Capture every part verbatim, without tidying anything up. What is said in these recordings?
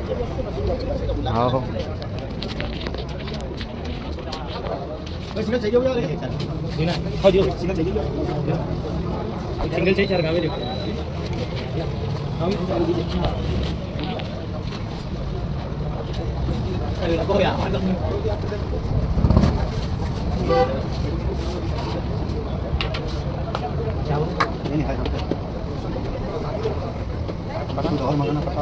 हाँ हो सिंगल चाहिए क्या देना हाँ जी सिंगल चाहिए सिंगल चाहिए चार गावे देखो अरे लगो यार क्या नहीं है बस और मंगाना पड़ता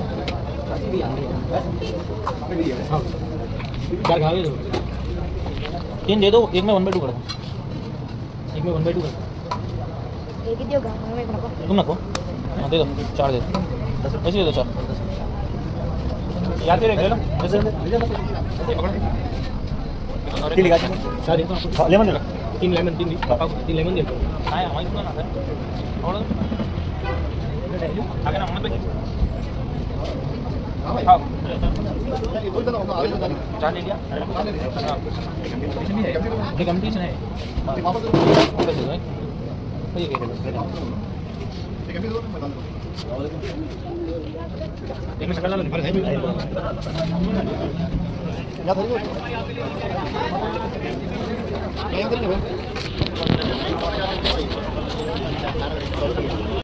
चार गावे दो तीन दे दो एक में वन बाई टू कर दो एक में वन बाई टू कर दो एक ही दोगा मैं नको तुम नको हाँ दे दो चार दे दो ऐसे दे दो चार याद करें ले लो ऐसे ऐसे पकड़ो तीन लगा चार दे दो लेमन दे तीन लेमन तीन तीन लेमन दे दो हां हमारी सुना ना सर और आगे ना मन पे हाँ चार ले लिया ये कंपटीशन है ये क्या एक में सकल फर्क है या